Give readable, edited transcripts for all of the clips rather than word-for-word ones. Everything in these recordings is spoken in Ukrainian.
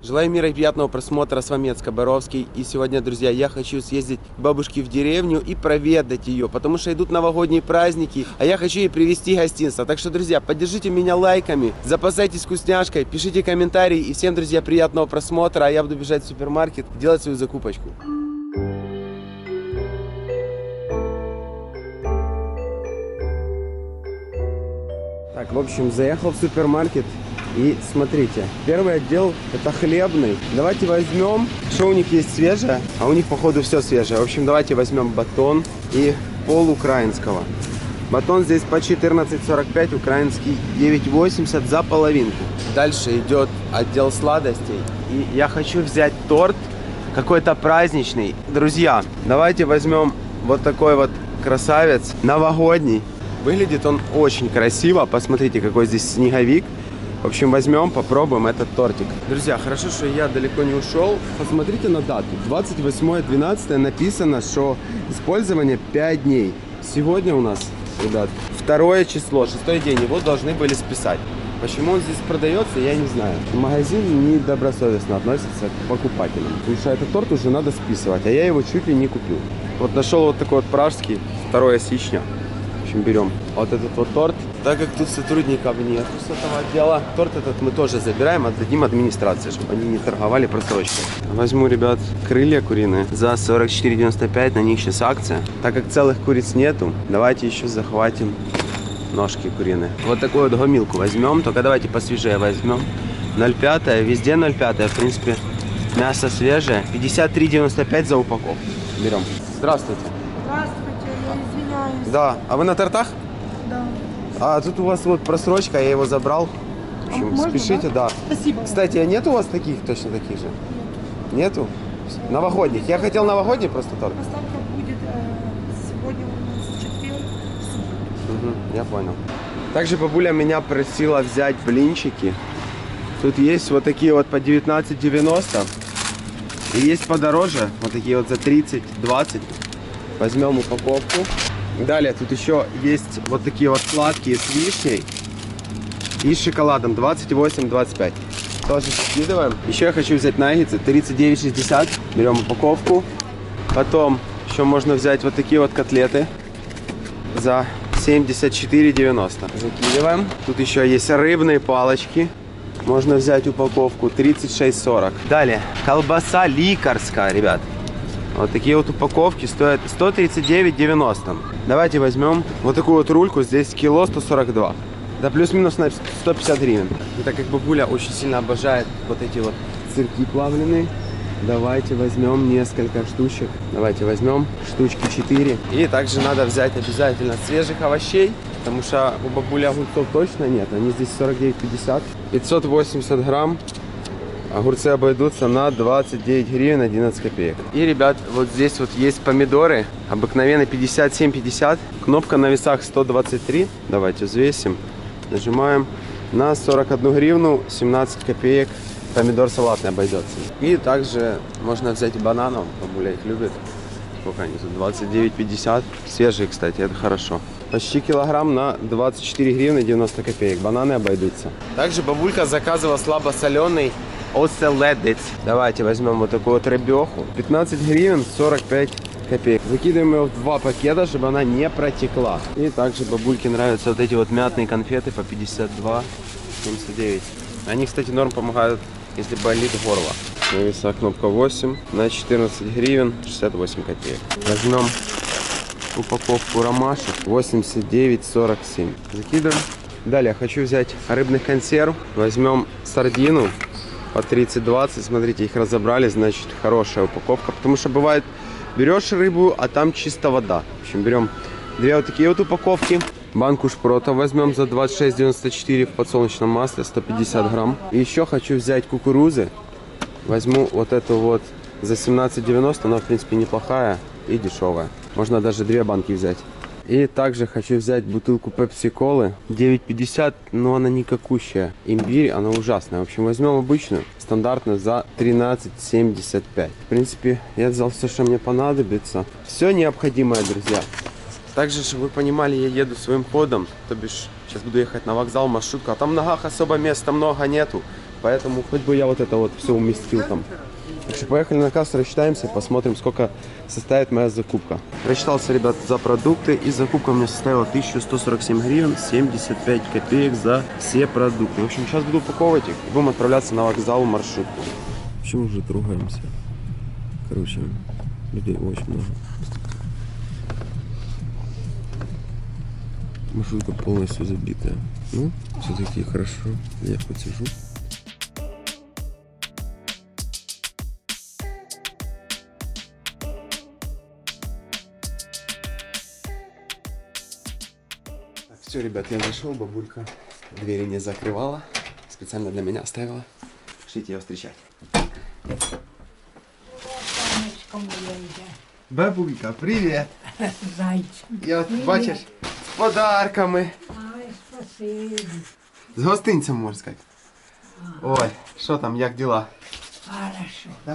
Желаю мира и приятного просмотра, с вами Боровский. И сегодня, друзья, я хочу съездить к бабушке в деревню и проведать ее, потому что идут новогодние праздники, а я хочу ей привезти гостинство. Так что, друзья, поддержите меня лайками, запасайтесь вкусняшкой, пишите комментарии. И всем, друзья, приятного просмотра, а я буду бежать в супермаркет делать свою закупочку. Так, в общем, заехал в супермаркет. И смотрите, первый отдел это хлебный. Давайте возьмем, что у них есть свежее, а у них походу все свежее. В общем, давайте возьмем батон и пол украинского. Батон здесь по 14,45, украинский 9,80 за половинку. Дальше идет отдел сладостей. И я хочу взять торт какой-то праздничный. Друзья, давайте возьмем вот такой вот красавец, новогодний. Выглядит он очень красиво. Посмотрите, какой здесь снеговик. В общем, возьмем, попробуем этот тортик. Друзья, хорошо, что я далеко не ушел. Посмотрите на дату. 28.12 написано, что использование 5 дней. Сегодня у нас, ребят, 2 число, 6-й день. Его должны были списать. Почему он здесь продается, я не знаю. Магазин недобросовестно относится к покупателям. Потому что этот торт уже надо списывать, а я его чуть ли не купил. Вот нашел вот такой вот пражский, 2 січня. В общем, берем вот этот вот торт. Так как тут сотрудников нет с этого отдела, торт этот мы тоже забираем, отдадим администрации, чтобы они не торговали просрочкой. Возьму, ребят, крылья куриные за 44,95, на них сейчас акция. Так как целых куриц нету, давайте еще захватим ножки куриные. Вот такую вот гомилку возьмем, только давайте посвежее возьмем. 0,5, везде 0,5, в принципе, мясо свежее. 53,95 за упаковку. Берем. Здравствуйте. Здравствуйте, я извиняюсь. Да, а вы на тортах? Да. А тут у вас вот просрочка, я его забрал. В общем, можно, спешите, да? Спасибо. Кстати, а нет у вас таких, точно таких же? Нету? Новогодних. Я хотел новогодний просто торт. Доставка будет сегодня у нас четверг. Угу, я понял. Также бабуля меня просила взять блинчики. Тут есть вот такие вот по 19,90. И есть подороже, вот такие вот за 30-20. Возьмем упаковку. Далее тут еще есть вот такие вот сладкие с вишней и с шоколадом 28-25. Тоже скидываем. Еще я хочу взять наггетсы 39,60. Берем упаковку. Потом еще можно взять вот такие вот котлеты за 74,90. Закидываем. Тут еще есть рыбные палочки. Можно взять упаковку 36,40. Далее колбаса ликарская, ребят. Вот такие вот упаковки стоят 139,90. Давайте возьмем вот такую вот рульку. Здесь кило 142. Да плюс-минус на 150 гривен. И так как бабуля очень сильно обожает вот эти вот сырки плавленые, давайте возьмем несколько штучек. Давайте возьмем штучки 4. И также надо взять обязательно свежих овощей, потому что у бабули огурцов точно нет. Они здесь 49,50. 580 грамм. Огурцы обойдутся на 29 гривен 11 копеек. И, ребят, вот здесь вот есть помидоры. Обыкновенно 57,50. Кнопка на весах 123. Давайте взвесим. Нажимаем. На 41 гривну 17 копеек. Помидор салатный обойдется. И также можно взять бананов. Бабуля их любит. Сколько они тут? 29,50. Свежие, кстати, это хорошо. Почти килограмм на 24 гривны 90 копеек. Бананы обойдутся. Также бабулька заказывала слабосоленый оселедец. Давайте возьмем вот такую вот рыбеху. 15 гривен 45 копеек. Закидываем ее в 2 пакета, чтобы она не протекла. И также бабульке нравятся вот эти вот мятные конфеты по 52,79. Они, кстати, норм помогают, если болит горло. На весах кнопка 8 на 14 гривен 68 копеек. Возьмем упаковку ромашек 89,47. Закидываем. Далее хочу взять рыбных консерв. Возьмем сардину по 30-20. Смотрите, их разобрали, значит, хорошая упаковка. Потому что бывает, берешь рыбу, а там чисто вода. В общем, берем 2 вот такие вот упаковки. Банку шпрота возьмем за 26,94 в подсолнечном масле, 150 грамм. И еще хочу взять кукурузы. Возьму вот эту вот за 17,90. Она, в принципе, неплохая и дешевая. Можно даже 2 банки взять. И также хочу взять бутылку пепси-колы 9,50, но она никакущая. Имбирь, она ужасная. В общем, возьмем обычную, стандартную, за 13,75. В принципе, я взял все, что мне понадобится. Все необходимое, друзья. Также, чтобы вы понимали, я еду своим ходом. То бишь, сейчас буду ехать на вокзал, маршрутку. А там в ногах особо места много нету. поэтому хоть бы я вот это вот все уместил там. Так что поехали на кассу, рассчитаемся, посмотрим, сколько составит моя закупка. Рассчитался, ребят, за продукты, и закупка у меня составила 1147 гривен 75 копеек за все продукты. В общем, сейчас буду упаковывать их и будем отправляться на вокзал в маршрутку. В общем, уже трогаемся. Короче, людей очень много. Маршрутка полностью забитая. Ну, все-таки хорошо. Я хоть сижу. Все, ребят, я зашел, бабулька двери не закрывала, специально для меня оставила. Шлите ее встречать. Сонечко моє йде. Бабулька, привет! Зайчик. Я от, Привіт. бачиш, з подарками. Ай, спасибі. З гостинцем, можна сказати. Ой, що там, як діла? Хорошо. Давай.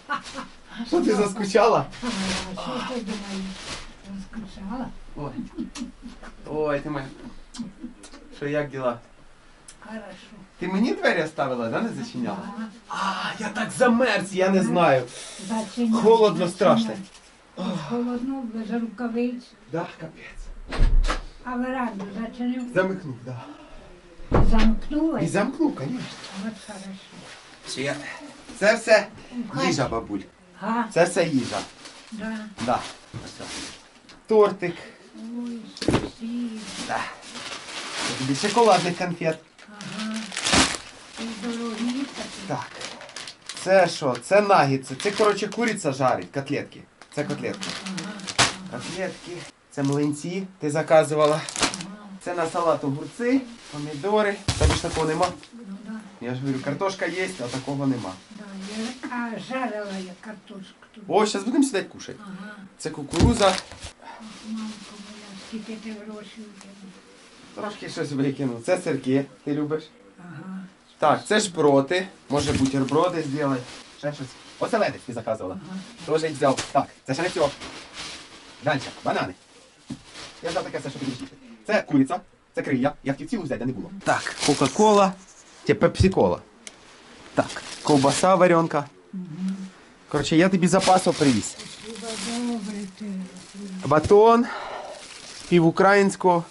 Що ти заскучала? А що ти думаєш? Розкричала? Ой. Ой, ти мене. Що, як діла? Хорошо. Ти мені двері оставила, да, не зачиняла? А, я так замерз, я не знаю. Зачиняй. Холодно страшно. Холодно, без рукавиць. Да, капець. А веранду зачинив? Замикнув, да. Замкнула? І замкнув, звісно. От хорошо. Ще. Це все їжа, бабуль. Га? Це все їжа. Да. Да. Ось. Тортик. Ой, спасибі. Да. Це тобі шоколадних конфет. Ага. І дорогі такі. Так. Це що? Це нагідці. Це, коротше, куриця жарить. Котлетки. Це котлетки. Котлетки. Це млинці. Ти заказувала. Це на салат огурці, помідори. Тобі ж такого нема? Ну, да. Я ж говорю, картошка є, а такого нема. Да, а жарила я картошку тут. О, зараз будемо сідати кушати. Ага. Це кукуруза. Мамко моя, скільки ти грошей викинув. Трошки щось викинув. Це сирки. Ти любиш? Ага. Так, це шпроти. Може бутерброди зробити. Ще щось. Оселедець ти заказувала. Тоже їх взяв. Так, це ще не все. Далі, банани. Я взяв таке все, що тобі їсти. Це куриця, це крия. Я хотів цілу взяти, а не було. Так, кока-кола. Це пепсі-кола. Так, ковбаса варенка. Коротше, я тобі запасу привіз. Хіба добре ти. Батон, півукраїнського.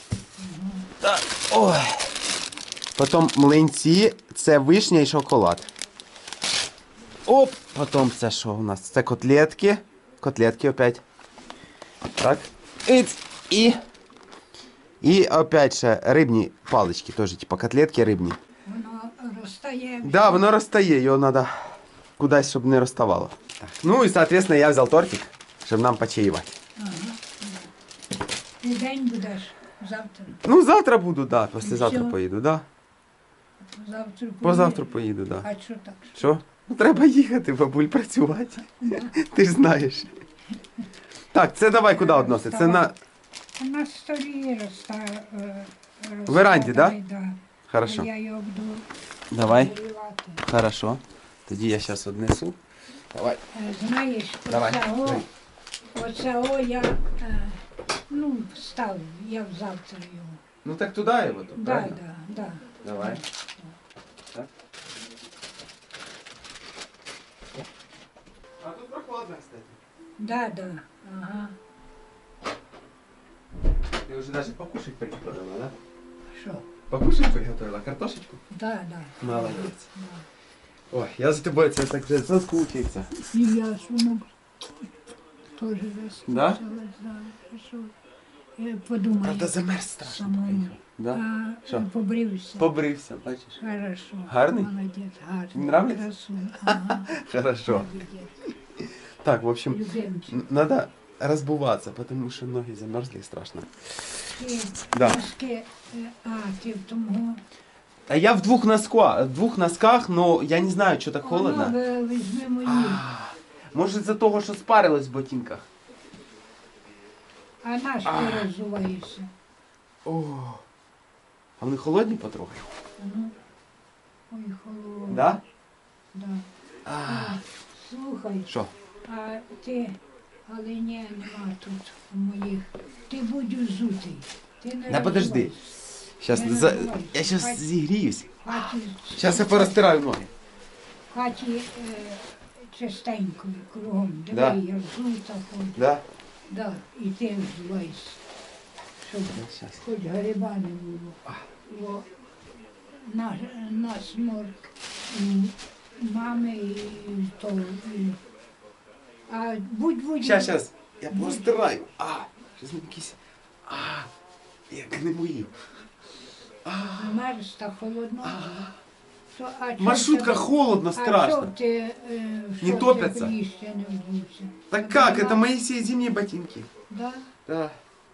Так, ой. Потім млинці, це вишня і шоколад. Оп, потім це що у нас? Це котлетки. Котлетки опять. Так. І опять ще рибні палички, теж, типа котлетки рибні. Воно розтає. Да, воно розтає, його треба кудись, щоб не розставало. Так. Ну і, соответственно, я взяв тортик, щоб нам почаївати. Ти день будеш завтра. Ну, завтра буду, да, післязавтра Всё. поїду, да. Завтра Позавтра поїду, да. А що так? Що? Ну, треба їхати, бабуль, працювати. Ти ж знаєш. Так, це давай куди відносити? Це на... На столі В веранді, да? Да. Хорошо. А я його буду Давай. нагрівати. Хорошо. Тоді я зараз однесу. Давай. Знаєш, Давай. оцього я ну, ставлю, я завтра його. Ну так туди його, тут, Да, правильно? да, да. Давай. Так. А тут прохладно, кстати. Да, да. Ага. Ты уже даже покушать приготовила, да? Що? Покушать приготовила? Картошечку? Да, да. Молодець. Да. Ой, я за тобой це так вже соскучився. І я ж воно теж Да? розкричалась, да. Що? Я подумаю. Правда, замерз страшно. Самому. Да? А, Що? побрився. Побрився, бачиш? Хорошо. Гарний? Молодець, гарний. Нравиться? Красун. Ага. Хорошо. Молодець. Так, в общем, Любимчик. надо разбуваться, потому что ноги замерзли страшно. Ти Да. носки, ти в тому. А я в двух носках, но я не знаю, что так холодно. Воно візьми мої. Может из-за того, что спарилась в ботинках. А наш ти розуваєшся. О, а вони холодні потрохи? Ну. Ой, холодно. Да? Да. А, Слухай, що? а ти, але ні, нема тут моїх. Ти будь узутий. Ти не Да подожди. розувайся. Сейчас Я не за... розуваюсь. я сейчас Хай- зігріюсь. хаті, Зараз я порозтираю ноги. в хаті чистенько кругом. Диви, Да. як жута ходить. Да? Да, і ти взувайся, щоб Щас. хоч гриба не було. Бо на сморк мами і то. А будь. Щас. Я порозтираю. Щас мені якісь... як не мої. Мерз та холодно. Маршрутка холодно, А страшно. що ти, Не топятся? Ти ще не вдівся? Так как? Это мои все зимние ботинки. Да? Да.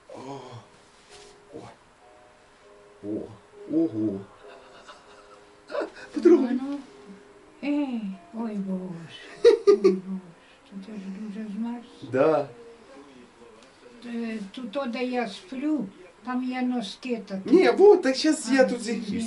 Ого. Потрогай. Ну, ой Боже. То ти ж дуже змерз. Да. Тут, де я сплю, там є носки такі. Не, вот, так сейчас я тут зігрівся.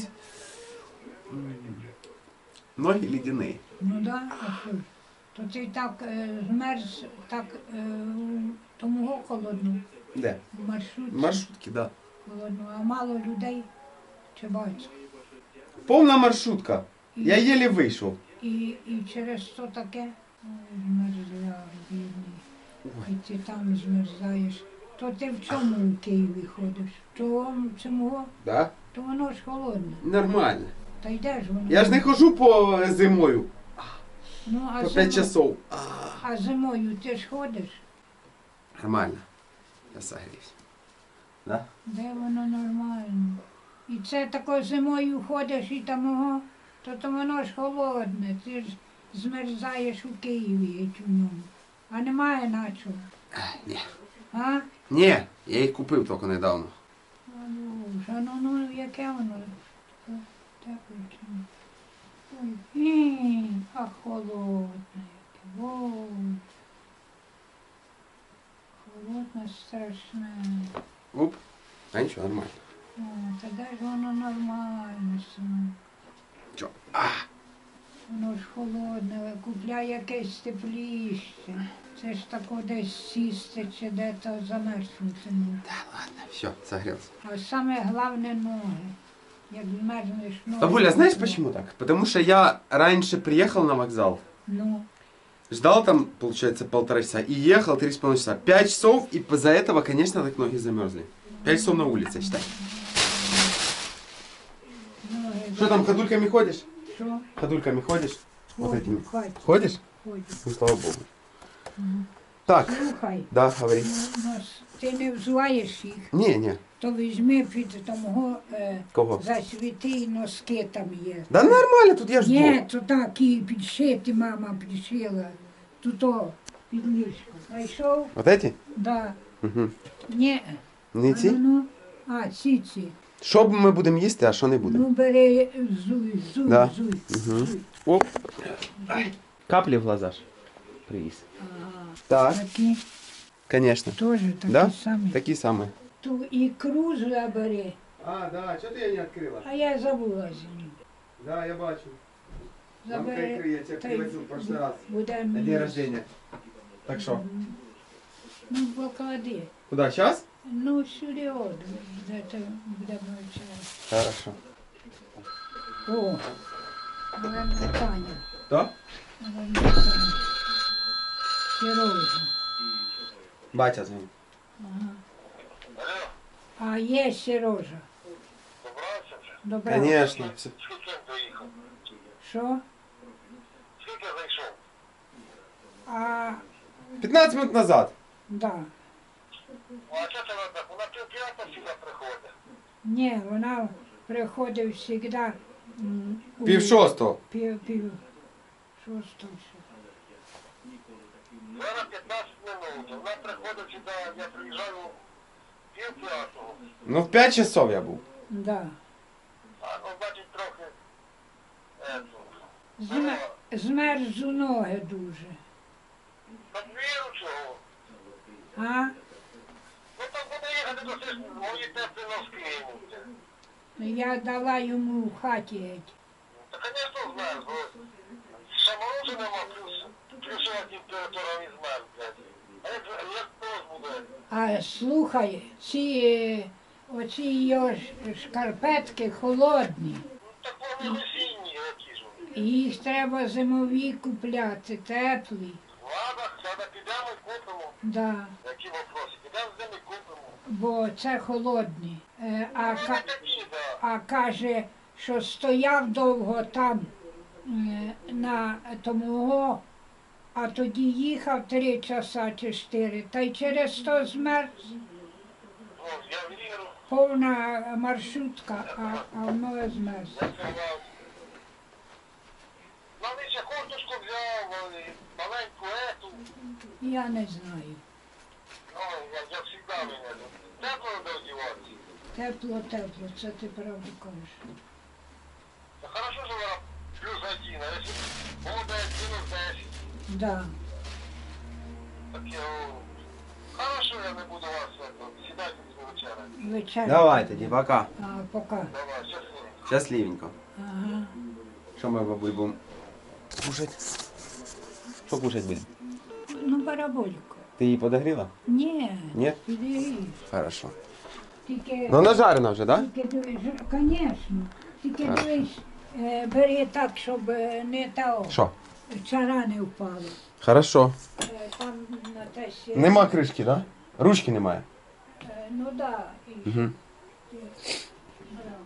Ноги ледяные. Ну да, а що ж? То ти так змерз, так тому холодно, Да. в маршрутці Маршрутки, да. холодно, а мало людей чи бачиш. Полная маршрутка. Я еле вийшов. І через то таке змерзля, бідний. І ти там змерзаєш. То ти в чому в Києві ходиш? То чому? Да? То воно ж холодне. Нормально. Та йдеш воно. Я ж не хожу по зимою. Ну, а По 5 часов. А зимою ти ж ходиш? Нормально. Я согрівся. Да? Де воно нормально? І це тако зимою ходиш і там, то воно ж холодне. Ти ж змерзаєш у Києві у ньому. А немає на чого. Ні. А? Ні, я їх купив тільки недавно. Ну, яке воно? Тепле чи ні? Ой, а холодне яке. Ой. Холодне страшне. Оп. А нічого, нормально. О, та де ж воно нормально саме. Чо? Воно ж холодне, купляй якесь тепліще. Це ж тако десь сісти чи де-то замерзнути. Да ладно, все, согрелся. А саме головне ноги. Як змерзнеш ноги. Бабуля, знаешь почему так? Потому что я раньше приехал на вокзал, Ну, ждал там, получается, 1,5 часа и ехал 3,5 часа. 5 часов, и из-за этого, конечно, так ноги замерзли. 5 часов на улице, считай. ноги. Что там, ходульками ходишь? Що? Ходульками ходишь? Вот Ходю, этими. в хаті. Ходишь? Ходю. Ну, слава богу. Так, Слухай, да, говори. ти не взуваєш їх, Не. то візьми під того Кого? засвіти носки там є. Да нормально, тут я жду. Ні, то так і підшити мама підшила. Тут о, під ліжко. Знайшов? Вот эти? Да. Угу. Ні. Не ці? Ці. Що ми будемо їсти, а що не будемо? Ну бери, зуй, Да. зуй. Угу. Оп. Капли в глаза ж. Привіз. Так, Такі конечно. теж такі Да? самі. Такі самі. Ту ікру забери, А, да, що ти її не відкрила? а я забула з ним. Да, я бачу. Забери. я тебе Та й привозив в прошлый раз. Будемо На день їсти. рождения. Так що? Ну, поклади. Куда, сейчас? Ну, сюди от, де ти будемо чай. Хорошо. О, наверное, Таня. Да? Наверное, Таня. Сережа. Батя звонит. Ага. А є Сережа. Добре. Конечно. Все. Що? Скільки зайшов? А, 15 минут назад. да. А що це вона так? Вона півп'ята сюди приходить. Ні, вона приходить завжди. Пів шостого. Пів шостого. Зараз 15 минут. Вона приходить сюди, я приїжджаю півп'ятого. Ну, в 5 часов я був. Да. А ну, значить, трохи... Змерзу ноги дуже. Так віру чого? А? Ну так буде їхати до сестри, мої теплі носки ймуть. Я дала йому в хаті. геть. Та, звісно, знаю, бо ще морозу нема, плюсова температура не знаю, блядь. А як мороз буде? А слухай, оці його шкарпетки холодні. Ну так воно вони осінні, які ж вони. Їх треба зимові купляти, теплі. Ладно, зараз підемо і купимо. Да. Які вопроси? Підемо з ними купимо. Бо це холодні. Ну, не такі, да. А каже, що стояв довго там на тому, а тоді їхав 3 часа чи 4, та й через то змерз. Ну, я вірю. Повна маршрутка, а воно змерз. Я сказав. Ну, він ще курточку взяв, маленьку ету. Я не знаю. Ну, як завжди мене. Тепло треба одягатися. Тепло, тепло, це ти правду кажеш. Та хорошо, що вона +1, а якщо було б -10, Да. так я говорю. Хорошо, я не буду вас сідати з вечора. Вечеря. Давай тоді, пока. А, пока. Давай, щасливо. Щасливенько. Ага. Що ми, бабуль, будемо кушати? Що кушати будемо? Ну, барабольку. Ти її подогріла? Ні. Ні? Підігрієш. Хорошо. Тільки, Ну, нажарена вже, так? тільки дивись, звісно. Тільки дивись, бери так, щоб не та Що? чара не впала. Хорошо. Там на те ще... Нема кришки, так? Ручки немає. Ну да. І... Угу. Да.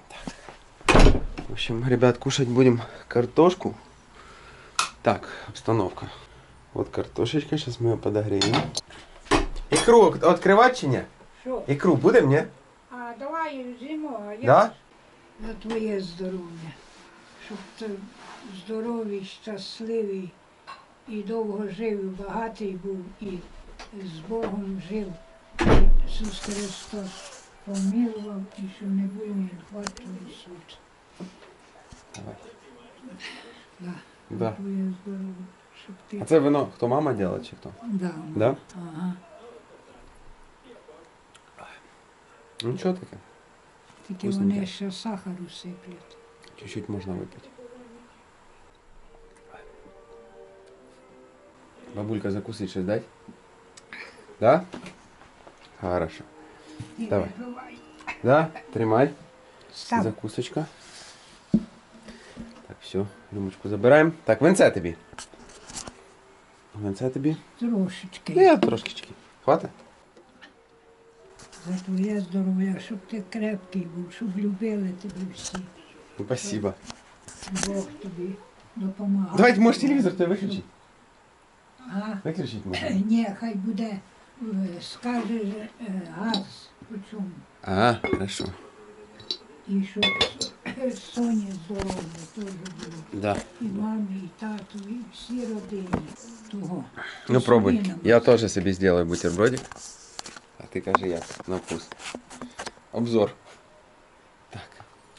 В общем, ребят, кушать будем картошку. Так, обстановка. Вот картошечка, сейчас мы ее подогреем. Икру открывать чи не? Що? Икру будем, не? А давай зиму, а я Да? за твоє здоров'я. Щоб ти здоровий, щасливий і довго жив, і багатий був, і з Богом жив. Ісус Христос помилував, і щоб не було інфаркту і суд. Давай. Да. Да. Твоє здоров'я. Щоб ти... А це вино хто, мама делала чи хто? Да. Да? Ага. Ну нічого таке. Тільки Вкусненьке. вони ще сахару сиплять. Чуть-чуть можна випити. Бабулька, закусить щось дать? Да? Хорошо. Давай. Да? Тримай. Став. Закусочка. Так, все, рюмочку забираємо. Так, венце тобі. Венце тобі. Трошечки. Ну, я трошечки. Хватить? За твоє здоров'я, щоб ти крепкий був, щоб любили тебе всі. Ну, спасибо. Бог тобі допомагав. Давайте, можешь телевизор ты выключить? Ага. Выключить можно. Ні, хай буде, скаже газ по цьому. А, хорошо. І щоб Соні здоров'я теж було. Да. І мамі, і тату, і всі родині того. Ну пробуй. Собі нам. Я тоже себе сделаю бутербродик. А ты кажи як на вкус. Обзор. Так.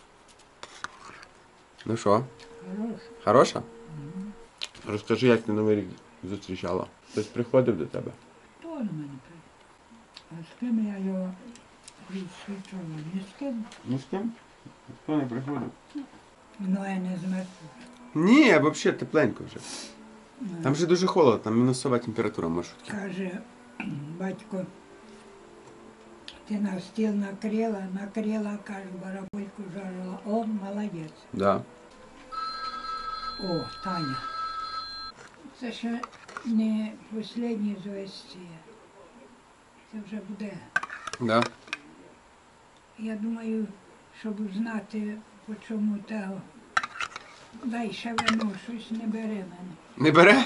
Ну що, Хорош. хороша? Розкажи, як ти Новий рік зустрічала. Хтось приходив до тебе? Хто на мене прийде? А з ким я його зустрічала? Ні з ким. Ні з ким? Ніхто не приходив. Ну, я не змерзла. Ні, взагалі тепленько вже. Там вже дуже холодно, там мінусова температура маршрутки. Каже, батько, ти на стіл накрила, каже, барабульку жарила. О, молодець. Да. О, Таня. Це ще не останні звістя. Це вже буде. Да. Я думаю, щоб знати, по чому того. Дай ще вино, щось не бере мене. Не бере?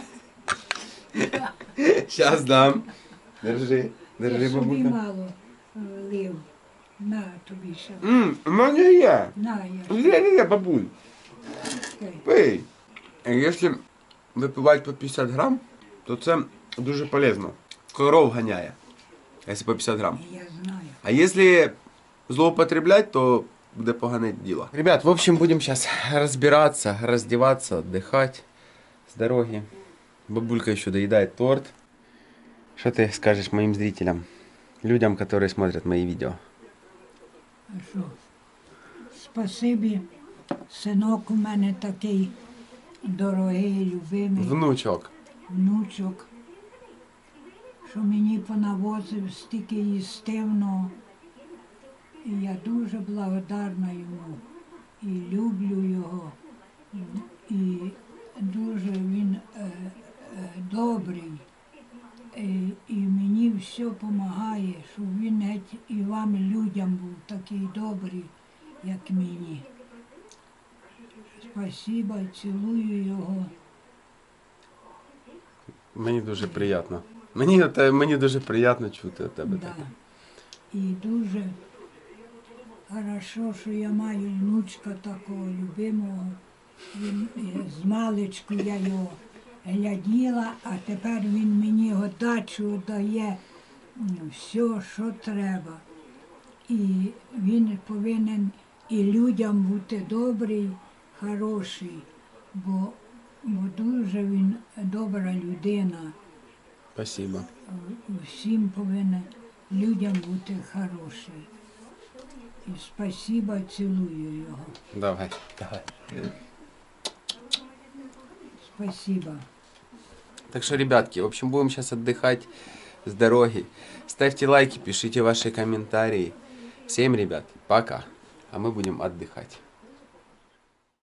Щас дам. Держи, держи, Я собі бабуля. мало лив. На тобі ще. У мене є. На, я Є, бабуль. ще. Пий. Якщо випивати по 50 грам, то це дуже полезно. Коров ганяє, якщо по 50 грам. Я знаю. А если злоупотреблять, то буде погане діло. Ребят, в общем, будем сейчас разбираться, раздеваться, отдыхать с дороги. Бабулька еще доедает торт. Что ты скажешь моим зрителям? Людям, которые смотрят мои видео. А що? Спасибі, синок у мене такий дорогий, любимий Внучок. внучок, що мені понавозив стільки їстивного. І я дуже благодарна йому. і люблю його. І дуже він добрий. І мені все допомагає, щоб він геть і вам, людям, був такий добрий, як мені. Спасибо, цілую його. Мені дуже приємно. Мені дуже приємно чути від тебе Да. таке. І дуже хорошо, що я маю внучка такого любимого. Він, з маличку я його гляділа, а тепер він мені дачу дає все, що треба. І він повинен і людям бути добрий, хороший, бо дуже він добра людина. Спасибо. Всім повинен людям бути хороший. І спасибо, цілую його. Давай. Спасибо. Так что, ребятки, в общем, будем сейчас отдыхать с дороги. Ставьте лайки, пишите ваши комментарии. Всем, ребят, пока. А мы будем отдыхать.